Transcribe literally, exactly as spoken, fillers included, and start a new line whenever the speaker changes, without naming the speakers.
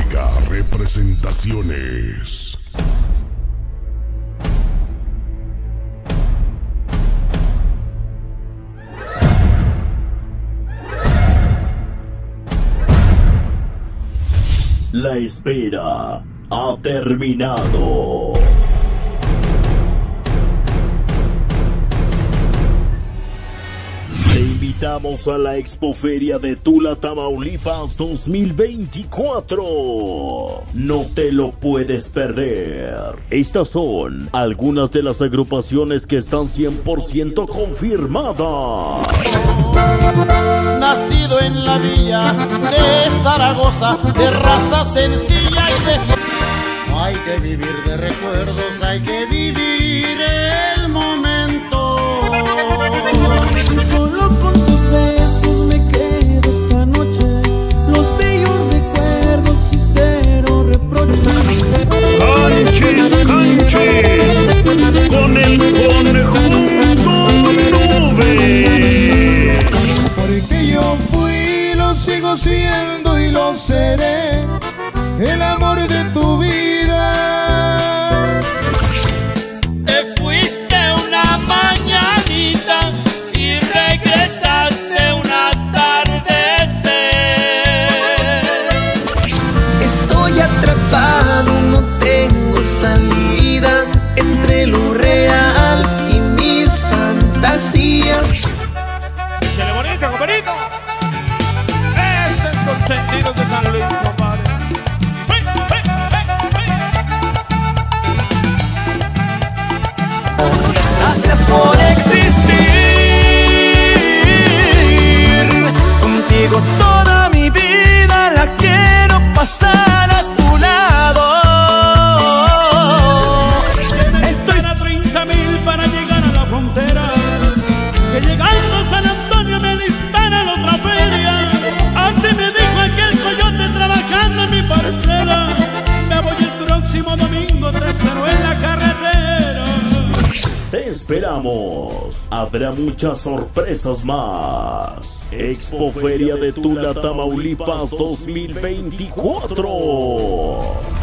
Mega Representaciones.
La espera ha terminado. Te invitamos a la Expoferia de Tula, Tamaulipas dos mil veinticuatro. No te lo puedes perder. Estas son algunas de las agrupaciones que están cien por ciento confirmadas.
Nacido en la villa de Zaragoza, de raza sencilla y de... No hay que vivir de recuerdos, hay que vivir el momento.
Solo con tus besos me quedo esta noche, los bellos recuerdos y cero reproches.
Canches, canches, con el conjunto nube.
Porque yo fui, lo sigo siendo y lo seré, el amor de tu vida.
Te fuiste una mañanita y regresaste un atardecer.
Estoy atrapado, no tengo salida entre lo real y mis fantasías.
¡Échale bonito, compadrito! Este es Consentidos de San Luis, compadre. ¡Hey, hey, hey, hey!
Gracias por existir. Contigo toda mi vida la quiero pasar a tu lado.
Estoy a treinta mil para llegar a la frontera, que llegando a San Antonio me alistan a la otra feria. Así me dijo aquel coyote trabajando en mi parcela. Me voy el próximo domingo, te espero en la carretera.
Te esperamos. Habrá muchas sorpresas más. Expoferia de Tula, Tamaulipas dos mil veinticuatro.